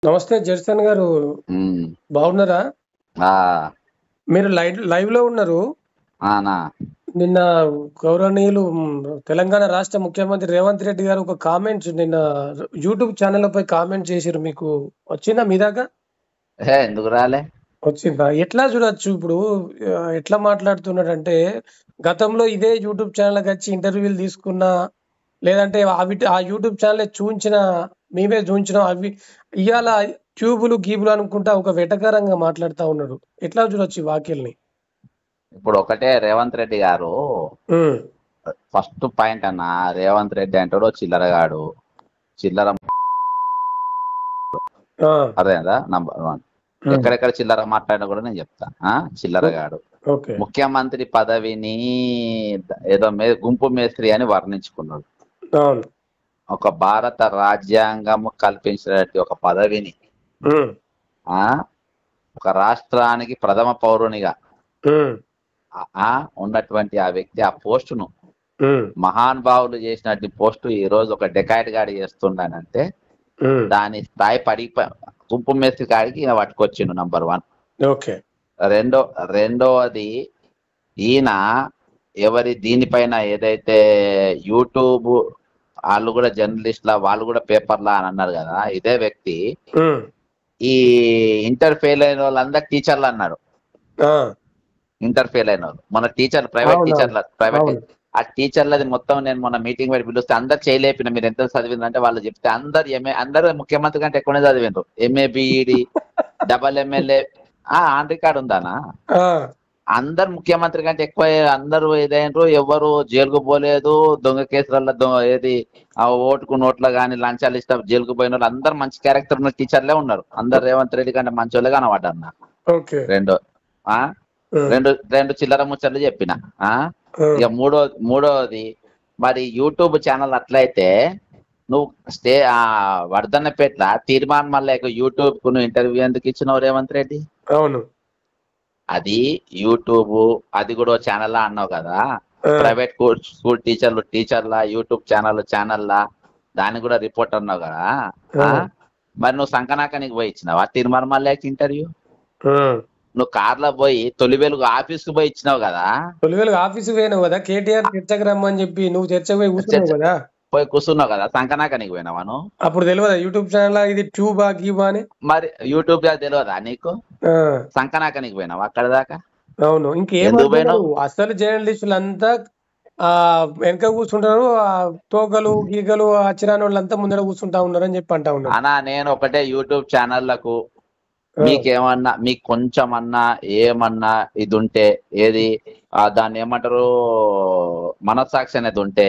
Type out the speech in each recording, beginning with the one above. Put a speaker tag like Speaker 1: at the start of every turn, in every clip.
Speaker 1: నమస్తే జర్సన్ గారు.
Speaker 2: ఉమ్.
Speaker 1: బాగున్నారా?
Speaker 2: ఆ,
Speaker 1: మీరు లైవ్ లో ఉన్నారు.
Speaker 2: ఆనా
Speaker 1: నిన్న గౌరవనీయులు తెలంగాణ రాష్ట్ర ముఖ్యమంత్రి రేవంత్ రెడ్డి గారు ఒక కామెంట్ నిన్న యూట్యూబ్ ఛానల్ పై కామెంట్ చేసిరు. మీకు వచ్చిందా మీ దాకా?
Speaker 2: ఎందుకు రాలే?
Speaker 1: వచ్చిందా? ఎట్లా చూడొచ్చు ఇప్పుడు? ఎట్లా మాట్లాడుతున్నాడంటే, గతంలో ఇదే యూట్యూబ్ ఛానల్ వచ్చి ఇంటర్వ్యూలు తీసుకున్నా, లేదంటే ఆ యూట్యూబ్ ఛానల్ చూపించిన, మేమే చూపించిన అవి ఇవాళ ట్యూబులు గీబులు అనుకుంటా ఒక వెటకారంగా మాట్లాడుతా ఉన్నాడు. ఎట్లా చూడొచ్చు ఈ వాక్యల్ని?
Speaker 2: ఇప్పుడు ఒకటే రేవంత్ రెడ్డి గారు
Speaker 1: ఉమ్,
Speaker 2: ఫస్ట్ పాయింట్ అన్న. రేవంత్ రెడ్డి అంటాడు చిల్లరగాడు, చిల్లర
Speaker 1: ఆ,
Speaker 2: అదేదా నంబర్ 1.
Speaker 1: ఉమ్,
Speaker 2: ఎక్కడెక్కడ చిల్లర మాట్లాడినా కూడా నేను చెప్తా. చిల్లరగాడు
Speaker 1: ఓకే.
Speaker 2: ముఖ్యమంత్రి పదవిని ఏదో గుంపు మేస్త్రి అని వర్ణించుకున్నాడు.
Speaker 1: అవును.
Speaker 2: ఒక భారత రాజ్యాంగం కల్పించినటువంటి ఒక పదవిని
Speaker 1: ఉమ్,
Speaker 2: ఆ ఒక రాష్ట్రానికి ప్రథమ పౌరునిగా
Speaker 1: ఉమ్,
Speaker 2: ఉన్నటువంటి ఆ వ్యక్తి ఆ పోస్టును
Speaker 1: ఉమ్,
Speaker 2: మహానుభావులు చేసినటువంటి పోస్టు ఈ రోజు ఒక డెకాయిట్ గాడి చేస్తుండనంటే
Speaker 1: ఉమ్,
Speaker 2: దాని స్థాయి గుంపు మేస్త్రి కాడికి ఈయన పట్టుకొచ్చిండు. నంబర్ 1.
Speaker 1: ఓకే.
Speaker 2: రెండవది ఈయన దీనిపైన ఏదైతే యూట్యూబ్ వాళ్ళు కూడా జర్నలిస్ట్లా, వాళ్ళు కూడా పేపర్లా అని అన్నారు కదా, ఇదే వ్యక్తి
Speaker 1: ఉమ్,
Speaker 2: ఈ ఇంటర్ ఫెయిల్ అయిన వాళ్ళందరూ టీచర్లు అన్నారు.
Speaker 1: ఆ,
Speaker 2: ఇంటర్ ఫెయిల్ అయిన వాళ్ళు మన టీచర్లు, ప్రైవేట్
Speaker 1: అవును,
Speaker 2: టీచర్ల,
Speaker 1: అవును.
Speaker 2: ఆ టీచర్లది మొత్తం నేను మొన్న మీటింగ్ పెట్టి పిలిస్తే అందరు చేయలేపిన. మీరు ఎంత చదివిందంటే వాళ్ళు చెప్తే అందరు ముఖ్యమంత్రి కంటే ఎక్కువనే చదివిండ్రు. MA BEd double MLA on record ఉందానా?
Speaker 1: ఆ,
Speaker 2: అందరు ముఖ్యమంత్రి కంటే ఎక్కువ అందరూ ఏదైనరు. ఎవరు జైలుకు పోలేదు. దొంగ కేసులలో ఆ ఓటుకు నోట్ల కానీ లంచాలు ఇస్తా జైలుకు పోయిన వాళ్ళు అందరు మంచి క్యారెక్టర్ ఉన్న టీచర్లే ఉన్నారు. అందరు రేవంత్ రెడ్డి కంటే మంచి వాళ్ళే కనబడ్డారు నాకు.
Speaker 1: ఓకే.
Speaker 2: రెండో రెండు రెండు చిల్లర ముచ్చట్లు చెప్పిన. ఇక మూడోది మరి యూట్యూబ్ ఛానల్ అట్లయితే నువ్వు వర్ధన్నపేట్ల తీర్మానం మళ్ళీ యూట్యూబ్ కు నువ్వు ఇంటర్వ్యూ ఎందుకు ఇచ్చినావు రేవంత్ రెడ్డి?
Speaker 1: అవును.
Speaker 2: అది యూట్యూబ్, అది కూడా ఛానల్ అన్నావు కదా. ప్రైవేట్ స్కూల్ టీచర్లా, యూట్యూబ్ ఛానల్లా దానికి కూడా రిపోర్ట్ అన్నావు కదా. మరి నువ్వు సంకనాకానికి పోయి ఇచ్చినావా తీర్మానం మళ్ళీ ఇంటర్వ్యూ? నువ్వు కార్లో పోయి తొలి వెలుగు ఆఫీస్కి పోయి ఇచ్చినావు కదా.
Speaker 1: తొలి వెలుగు ఆఫీసు పోయినావు కదా, కేటీఆర్ చర్చకు రమ్మని చెప్పి నువ్వు చర్చకు పోయి కూర్చున్నావు కదా.
Speaker 2: పోయి కూర్చున్నావు కదా, సంకనాకానికి పోయినావా నువ్వు?
Speaker 1: అప్పుడు తెలియదా యూట్యూబ్ ఛానల్ ఇది ట్యూబా గీబా అని?
Speaker 2: మరి యూట్యూబ్ తెలియదా నీకు? సంకనాకానికి పోయినావా అక్కడ దాకా?
Speaker 1: అవును. ఇంకేమో అసలు జర్నలిస్టులు అంతా వెనక కూర్చుంటారు, తోకలు గీకలు అచ్చిరాని వాళ్ళంతా ముందర కూర్చుంటా ఉన్నారు అని చెప్పి అంటా ఉన్నారు.
Speaker 2: అన్నా నేను ఒకటే యూట్యూబ్ ఛానళ్లకు మీకేమన్నా, మీకు కొంచెం అన్నా ఏమన్నా ఇది ఉంటే, ఏది దాన్ని ఏమంటారు, మనస్సాక్షి అనేది ఉంటే,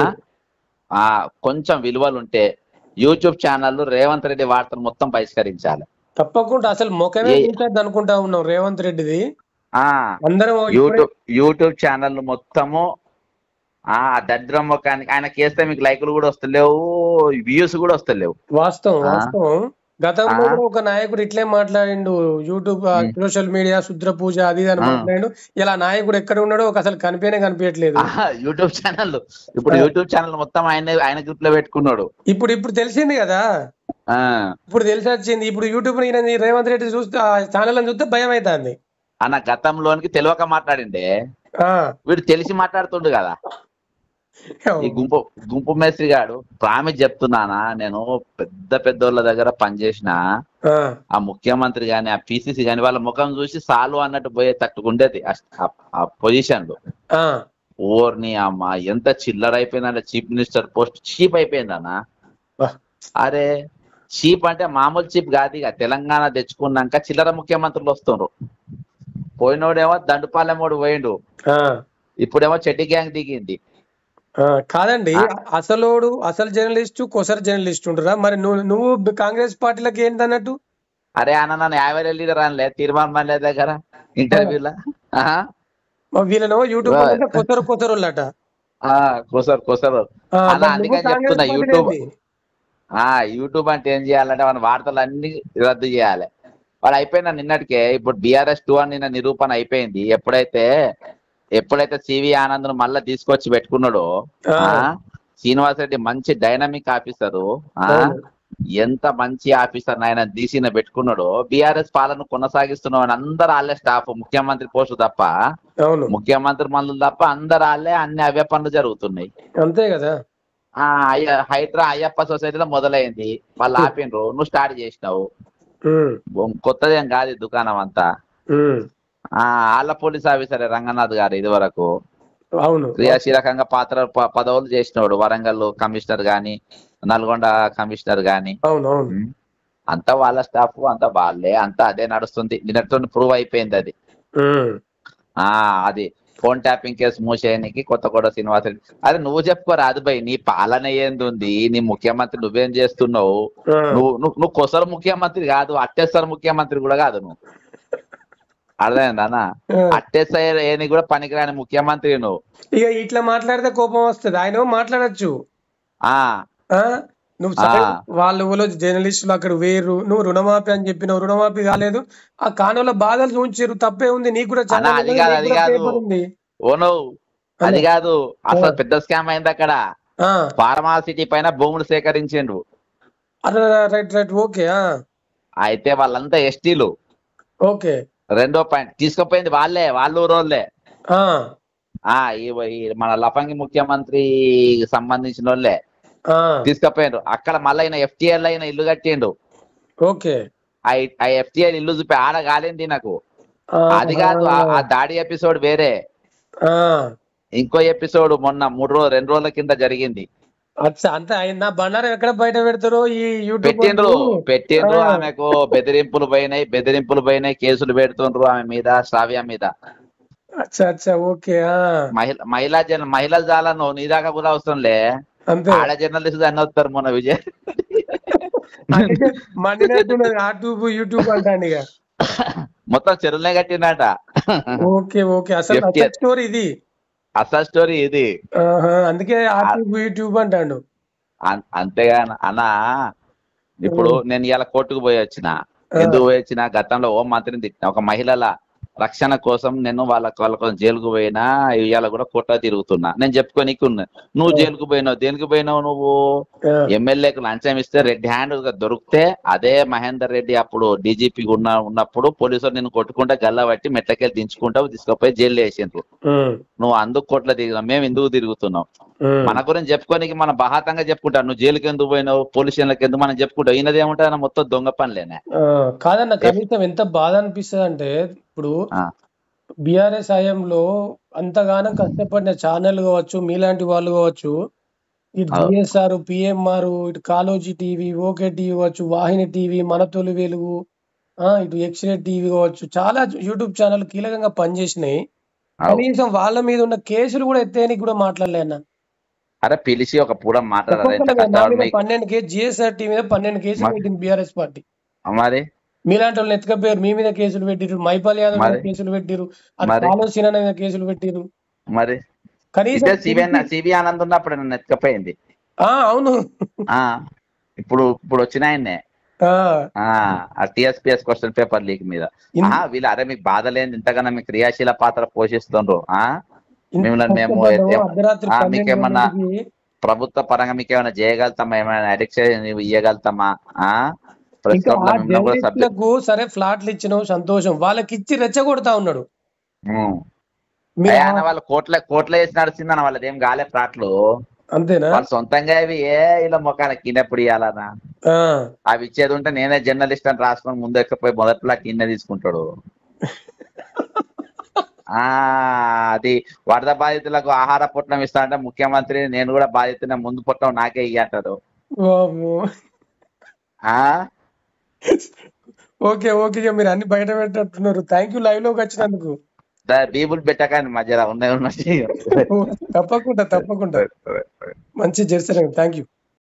Speaker 2: కొంచెం విలువలు ఉంటే యూట్యూబ్ ఛానల్ రేవంత్ రెడ్డి వార్తలు మొత్తం బహిష్కరించాలి
Speaker 1: తప్పకుండా. అసలు ముఖమే చూసేది అనుకుంటా ఉన్నాం రేవంత్ రెడ్డిది. అందరం
Speaker 2: యూట్యూబ్ ఛానల్ మొత్తము దరిద్రం ముఖానికి ఆయన కేస్తే మీకు లైకులు కూడా వస్తలేవు, వ్యూస్ కూడా వస్తలేవు.
Speaker 1: వాస్తవం. గతంలో కూడా ఒక నాయకుడు ఇట్లే మాట్లాడిండు. యూట్యూబ్ సోషల్ మీడియా శుద్ర పూజ అది అని మాట్లాడిండు. ఇలా నాయకుడు ఎక్కడ ఉన్నాడో అసలు కనిపించట్లేదు.
Speaker 2: యూట్యూబ్ ఛానల్ ఇప్పుడు యూట్యూబ్ ఛానల్ మొత్తం ఆయన గ్రూప్ లో పెట్టుకున్నాడు.
Speaker 1: ఇప్పుడు తెలిసింది కదా, ఇప్పుడు తెలిసి వచ్చింది. ఇప్పుడు యూట్యూబ్ రేవంత్ రెడ్డి చూస్తే ఛానల్ అని చూస్తే భయం అవుతుంది
Speaker 2: అన్న. గతంలోనికి తెలియక మాట్లాడిండే, వీడు తెలిసి మాట్లాడుతుండు కదా. ఈ గుంపు మేస్త్రి గాడు ప్రామిస్ చెప్తున్నానా, నేను పెద్దోళ్ళ దగ్గర పనిచేసిన ఆ ముఖ్యమంత్రి గాని ఆ పిసిసి గాని వాళ్ళ ముఖం చూసి సాలు అన్నట్టు పోయే తట్టుకుండేది ఆ పొజిషన్లు. ఓర్ని అమ్మ ఎంత చిల్లర అయిపోయిందంటే, చీఫ్ మినిస్టర్ పోస్ట్ చీప్ అయిపోయిందన్నా. అరే చీప్ అంటే మామూలు చీప్ కాదు. ఇక తెలంగాణ తెచ్చుకున్నాక చిల్లర ముఖ్యమంత్రులు వస్తుండ్రు. పోయినోడేమో దండుపాలెమోడు పోయిండు, ఇప్పుడేమో చెట్టి గ్యాంగ్ దిగింది.
Speaker 1: కాదండి, అసలు జర్నలిస్టు కొసరు జర్నలిస్ట్ ఉంటారా? మరి నువ్వు కాంగ్రెస్ పార్టీలకు ఏంటన్నట్టు?
Speaker 2: అరే అన్న నన్ను 50 లీడర్ అనలే తీర్మానం మళ్ళీ దగ్గర ఇంటర్వ్యూలా.
Speaker 1: వీళ్ళను యూట్యూబ్ కొసరు
Speaker 2: అందుకని చెప్తున్నా. యూట్యూబ్ అంటే ఏం చేయాలంటే మన వార్తలు అన్ని రద్దు చేయాలి. వాడు అయిపోయినా నిన్నటికే. ఇప్పుడు BRS 2 అని నిన్న నిరూపణ అయిపోయింది. ఎప్పుడైతే సివి ఆనంద్ ను మళ్ళా తీసుకొచ్చి పెట్టుకున్నాడో, శ్రీనివాస్ రెడ్డి మంచి డైనమిక్ ఆఫీసరు, ఎంత మంచి ఆఫీసర్ ఆయన తీసిన పెట్టుకున్నాడో బీఆర్ఎస్ పాలన కొనసాగిస్తున్నావు అని అందరు వాళ్ళే స్టాఫ్, ముఖ్యమంత్రి పోస్టు తప్ప,
Speaker 1: అవును
Speaker 2: ముఖ్యమంత్రి మందులు తప్ప అందరు వాళ్ళే, అన్ని అవే పనులు జరుగుతున్నాయి.
Speaker 1: అంతే కదా.
Speaker 2: హైడ్రా అయ్యప్ప సొసైటీలో మొదలైంది, వాళ్ళు ఆపిండ్రు, నువ్వు స్టార్ట్ చేసినావు. కొత్తదేం కాదు ఈ దుకాణం అంతా. వాళ్ళ పోలీస్ ఆఫీసరే రంగనాథ్ గారు ఇది వరకు
Speaker 1: అవును
Speaker 2: క్రియాశీలకంగా పదవులు చేసినోడు, వరంగల్ కమిషనర్ గాని, నల్గొండ కమిషనర్ గాని. అంతా వాళ్ళ స్టాఫ్, అంతా వాళ్ళే, అంతా అదే నడుస్తుంది. నిన్నటితో ప్రూవ్ అయిపోయింది అది. అది ఫోన్ ట్యాపింగ్ కేసు మూసేయడానికి కొత్తగూడ శ్రీనివాస రెడ్డి. అదే నువ్వు చెప్పుకోరా అది భయ్, నీ పాలన ఏంది, నీ ముఖ్యమంత్రి నువ్వేం చేస్తున్నావు? నువ్వు కొసరు ముఖ్యమంత్రి కాదు, అట్టేసరి ముఖ్యమంత్రి కూడా కాదు నువ్వు. అర్థమైందా? అట్టేసరి కూడా పనికిరాని ముఖ్యమంత్రి నువ్వు.
Speaker 1: ఇక ఇట్లా మాట్లాడితే కోపం వస్తుంది. ఆయన మాట్లాడచ్చు, నువ్వు వాళ్ళు జర్నలిస్టులు అక్కడ వేరు, నువ్వు రుణమాఫీ అని చెప్పినావు, రుణమాఫీ కాలేదు. ఆ కానుల బాధలు చూపించారు, తప్పే ఉంది. నీకు కూడా చాలా
Speaker 2: అది కాదు, అసలు పెద్ద స్కామ్ అయింది అక్కడ. ఫార్మాసిటీ పైన భూములు సేకరించిండ్రు.
Speaker 1: Right right okay.
Speaker 2: అయితే వాళ్ళంతా ఎస్టీలు.
Speaker 1: ఓకే.
Speaker 2: రెండో పాయింట్ తీసుకుపోయింది వాళ్ళే, వాళ్ళు ఊరోళ్ళే. మన లఫంగి ముఖ్యమంత్రి సంబంధించిన వాళ్ళే తీసుకుపోయిండ్రు. అక్కడ మళ్ళీ ఎఫ్టీఎల్ అయిన ఇల్లు కట్టిండు.
Speaker 1: ఓకే.
Speaker 2: ఆ ఎఫ్టీఎల్ ఇల్లు చూపి ఆడ కాలేంది నాకు. అది కాదు, ఆ దాడి ఎపిసోడ్ వేరే. ఇంకో ఎపిసోడ్ మొన్న 2 రోజుల కింద జరిగింది.
Speaker 1: అంతా ఆయన బండారం ఎక్కడ బయట పెడతారో ఈ
Speaker 2: పెట్టిండ్రు. ఆమెకు బెదిరింపులు పోయినాయి, కేసులు పెడుతుండ్రు ఆమె మీద, శ్రావ్య మీద.
Speaker 1: ఓకే.
Speaker 2: మహిళా జాలను నీ దాకా కూడా అవసరంలే, ఆడ జర్నలిస్ట్ అన్ని వస్తారు. మొన్న విజయ్
Speaker 1: యూట్యూబ్ అంటాను ఇక
Speaker 2: మొత్తం చెరువులే కట్టిందట.
Speaker 1: Okay okay. అసలు స్టోరీ ఇది,
Speaker 2: అసలు స్టోరీ ఇది.
Speaker 1: అందుకే యూట్యూబ్ అంటాడు.
Speaker 2: అంతేగా అన్నా. ఇప్పుడు నేను ఇలా కోర్టుకు పోయి వచ్చిన. ఎందుకు పోయి వచ్చిన? గతంలో హోం మంత్రిని తిట్టిన. ఒక మహిళల రక్షణ కోసం నేను వాళ్ళ కోసం జైలుకు పోయినా, ఇవాళ కూడా కోర్టులో తిరుగుతున్నా. నేను చెప్పుకోనికి ఉన్నా. నువ్వు జైలుకు పోయినావు, దేనికి పోయినావు? నువ్వు ఎమ్మెల్యేకు లంచం ఇస్తే రెడ్ హ్యాండ్ గా దొరికితే, అదే మహేందర్ రెడ్డి అప్పుడు డీజీపీ ఉన్నప్పుడు పోలీసులు నిన్ను కొట్టుకుంటా గల్లా పట్టి మెట్లకెళ్ళి దించుకుంటావు, తీసుకుపోయి జైలు వేసిండ్రు. నువ్వు అందుకు కోర్టులో తిరిగినావు, మేము ఎందుకు తిరుగుతున్నావు? మన గురించి చెప్పుకోనికి మనం బహాతంగా చెప్పుకుంటాం. నువ్వు జైలుకి ఎందుకు పోయినావు, పోలీస్ స్టేషన్లకు ఎందుకు మనం చెప్పుకుంటావు. ఈయనది ఏముంటుంది, మొత్తం దొంగ పనులేనే.
Speaker 1: కాదన్న, కనీసం ఎంత బాధ అనిపిస్తుంది అంటే, ఇప్పుడు బీఆర్ఎస్ హయాంలో అంతగానం కష్టపడిన ఛానల్ కావచ్చు, మీలాంటి వాళ్ళు కావచ్చు, ఇటు జిఎస్ఆర్, పిఎంఆర్, ఇటు కాలోజీ టీవీ, ఓకే టీవీ కావచ్చు, వాహిని టీవీ, మన తొలి వెలుగు, ఇటు ఎక్స్రే టీవీ కావచ్చు, చాలా యూట్యూబ్ ఛానల్ కీలకంగా పనిచేసినాయి. కనీసం వాళ్ళ మీద ఉన్న కేసులు కూడా ఎత్తేయడానికి కూడా మాట్లాడలే అన్న.
Speaker 2: అరే పిలిచి ఒక పూట మాట్లాడారు.
Speaker 1: 12 కేసు జిఎస్ఆర్ టీవీ మీద 12 కేసులు పెట్టింది బీఆర్ఎస్ పార్టీ.
Speaker 2: మరి
Speaker 1: మీలాంటి వాళ్ళని ఎత్తుకపోయారు, మీ మీద కేసులు పెట్టిరు, మైపాల్ యాదవ్ మీద కేసులు పెట్టిరు, ఆలోచన మీద కేసులు పెట్టిరు.
Speaker 2: మరి కనీసం సిబి ఆనంద్ ఉన్నప్పుడు నన్ను ఎత్తుకపోయింది.
Speaker 1: అవును.
Speaker 2: ఇప్పుడు వచ్చిన ఆయన్నే టిఎస్పిఎస్ క్వశ్చన్ పేపర్ లీక్ మీద. వీళ్ళు అరే మీకు బాధ లేని ఇంతకన్నా మీకు క్రియాశీల పాత్ర పోషిస్తుండ్రు. మిమ్మల్ని మేము మీకేమన్నా ప్రభుత్వ పరంగా మీకు ఏమైనా చేయగలుగుతామా, ఏమైనా అడిక్షన్ ఇవ్వగలుగుతామా?
Speaker 1: సరే ఫ్లాట్లు ఇచ్చినావు సంతోషం, వాళ్ళకి ఇచ్చి రెచ్చగొడతా ఉన్నాడు.
Speaker 2: వాళ్ళు కోట్ల వేసి నడుస్తుందన్న, వాళ్ళది ఏం కాలే ఫ్లాట్లు.
Speaker 1: అంతేనా?
Speaker 2: వాళ్ళు సొంతంగా అవి ఇలా మొక్కన కిందప్పుడు ఇవ్వాలనా? అవి ఇచ్చేది ఉంటే నేనే జర్నలిస్ట్ అని రాసుకొని ముందు ఎక్కపోయి మొదట్లో కింద తీసుకుంటాడు. అది వరద బాధితులకు ఆహార పొట్లం ఇస్తా అంటే ముఖ్యమంత్రి నేను కూడా బాధితున్న, ముందు పొట్లం నాకే ఇయ్యంటాడు.
Speaker 1: ఓకే ఓకే, మీరు అన్ని బయట పెట్టట్టున్నారు. థ్యాంక్ యూ లైవ్ లోకి వచ్చినందుకు.
Speaker 2: బీబుల్ పెట్టకండి మధ్యలో ఉన్నాయి.
Speaker 1: తప్పకుండా మంచి చేస్తారు. Thank you.